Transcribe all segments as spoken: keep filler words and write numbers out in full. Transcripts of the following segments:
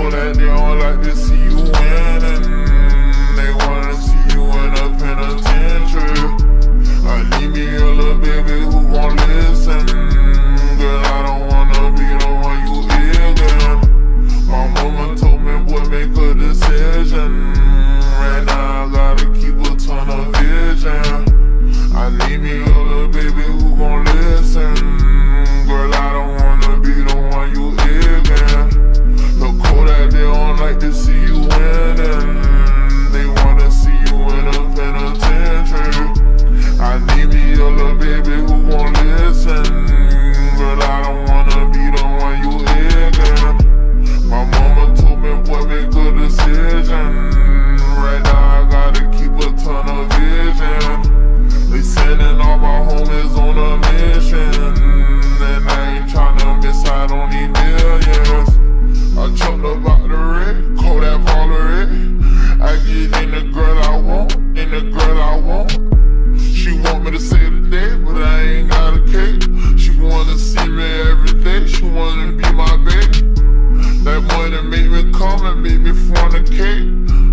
Kodak, they don't like to see you winning. They wanna see you in a penitentiary. I need me a little baby who gon' listen. Girl, I don't wanna be the one you ignorant. My mama told me, boy, make a decision. Right now I gotta keep a ton of vision. I need me a little baby who gon' listen. Girl, I don't wanna be the one you ignorant. The Kodak, they don't like to see you winning. They wanna see you in a penitentiary. I need me a little baby who gon' listen. Girl, I don't wanna be the one you ignorant. My mama told me, boy, make a decision. Right now I gotta keep a ton of vision. They sending all my homies on a mission, and I ain't tryna miss out on these millions. I jumped up out the red, Kodak all the red. I get in the girl I want, in the girl I want. She want me to say today, but I ain't got a cake. She wanna see me every day, she wanna be my baby. That money make me come and make me fornicate.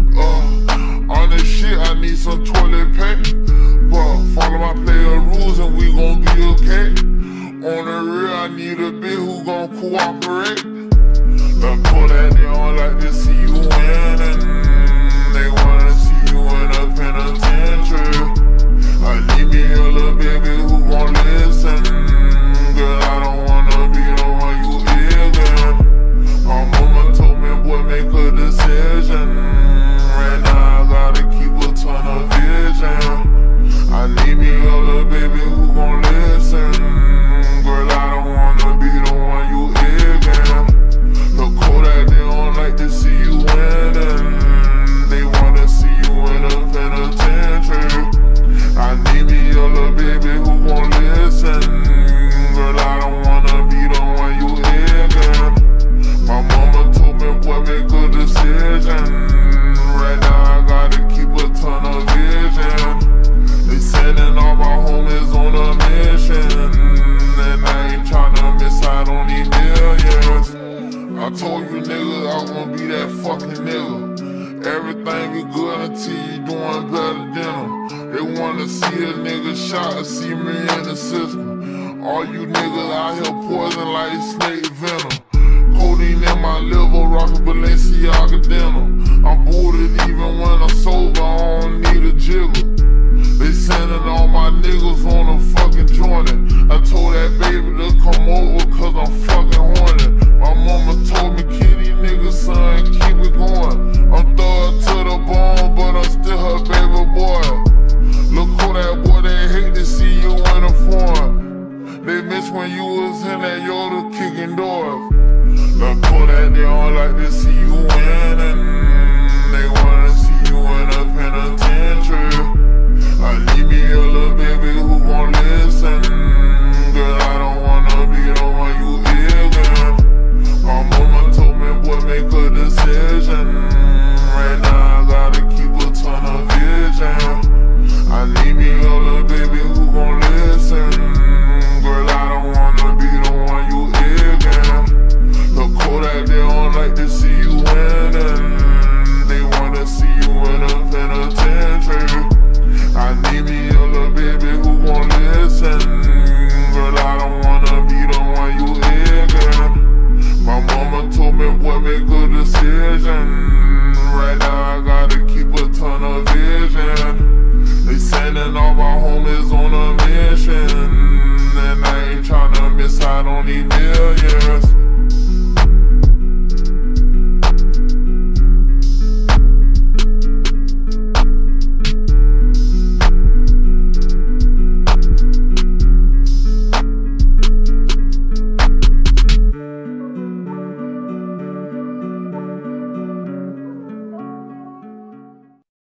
Uh, on this shit I need some toilet paper. But follow my player rules and we gon' be okay. On the real I need a bitch who gon' cooperate. The Kodak, they don't like to see you winning. They wanna see you in a penitentiary. I need me a little baby who gon' listen. Girl, I don't wanna be the one you ignorant. My mama told me, boy, make a decision. Right now I gotta keep a ton of vision. I need me a little baby who gon' listen. Girl, I don't wanna be the one you ignorant. The Kodak, they don't like to see you winning. They wanna see you in a penitentiary. I need me a little baby who gon' listen. Girl, I don't wanna be the one you ignorant. My mama told me, boy, make a decision. Right now I gotta keep a ton of vision. They sending all my homies on a mission, and I ain't tryna miss out on these millions. I told you niggas I won't be that fucking nigga. Everything be good until you doing better than them. They wanna see a nigga shot or see me in the system. All you niggas out here poison like snake venom. Codeine in my liver, rockin' Balenciaga denim. I'm booted even when I'm sober, I don't need a jiggle. They sending all my niggas on a fucking joint. I told that baby to come over cause I'm fucking horny. My mama told me, kitty nigga, son, keep it going. I'm thug to the bone, but I'm still her baby boy. Look who that boy, they hate to see you in a foreign. They miss when you was in that Yoda kicking doors. Look who that, they don't like to see you winning. They wanna see you in a penitentiary. I need me a little baby who gon' listen. Girl, I don't wanna be the one you ignorant. My mama told me, boy, make a decision. Right now I gotta keep a ton of vision. I need me a little baby who gon' listen. Girl, I don't wanna be the one you ignorant. The Kodak, they don't like to see you winning. They wanna see you in a penitentiary. I need me a little baby who gon' listen. Girl, I don't wanna be the one you ignorant. My mama told me, boy, make a decision. Right now I gotta keep a ton of vision. They sending all my homies on a mission, and I ain't tryna miss out on these millions.